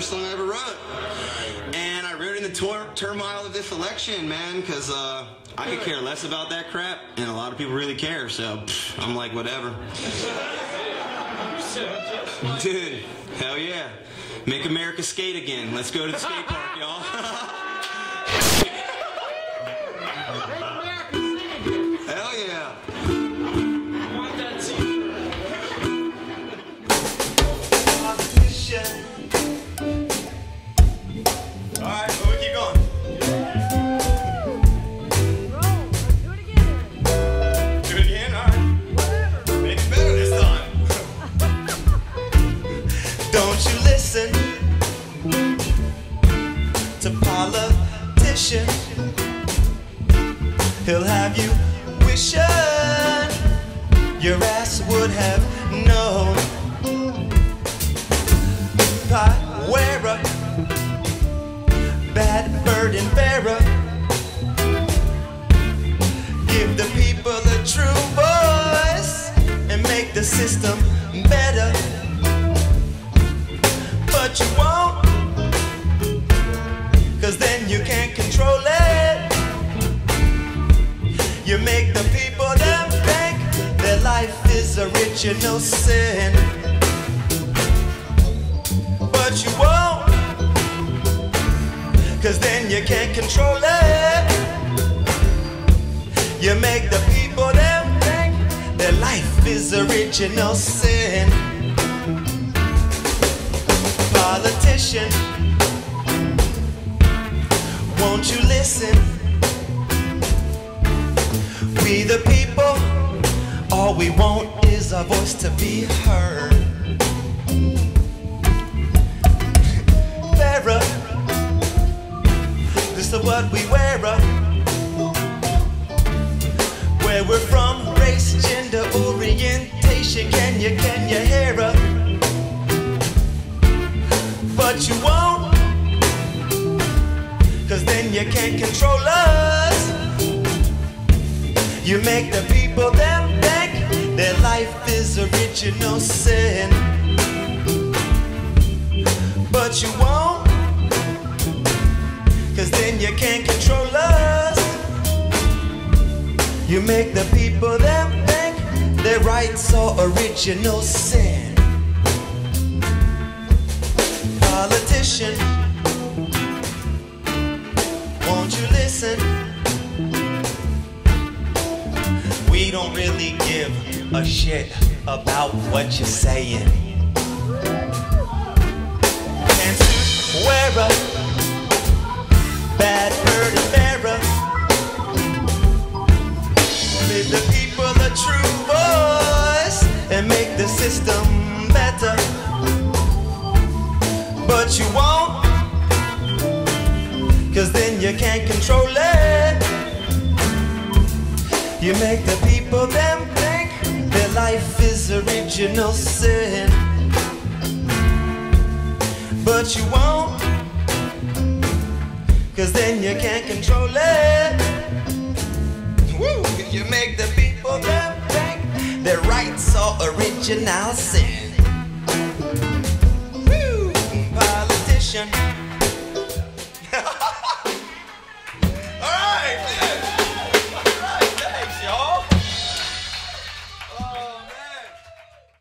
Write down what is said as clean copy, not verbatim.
first song I ever wrote. And I wrote it in the turmoil of this election, man, because I could care less about that crap, and a lot of people really care, so I'm like, whatever. Dude, hell yeah. Make America skate again. Let's go to the skate park, y'all. Hell yeah. Alright, well, we keep going. Do it again? Alright. Make it better this time. Don't you listen to politician. He'll have you wishing your ass would have known. Pot wearer, bad burden bearer. Give the people a true voice and make the system better. But you won't, 'cause then you can't control it. You make the people them think their life is original sin. But you won't, 'cause then you can't control it. You make the people them think their life is original sin. Politician, won't you listen? We the people, all we want is our voice to be heard. Fairer, this is what we wear. Where we're from, race, gender, orientation, can you hear her? But you won't, 'cause then you can't control us. You make the people them think their life is original sin. But you won't, 'cause then you can't control us. You make the people them think their rights are original sin. Politician, won't you listen? We don't really give a shit about what you're saying. Pantsuit wearer, bad burden bearer. Give the people a true voice and make the system better. But you won't, 'cause then you can't control it. You make the people them think their life is original sin. But you won't, 'cause then you can't control it. Woo! You make the people them think their rights are original sin. Woo! Politician.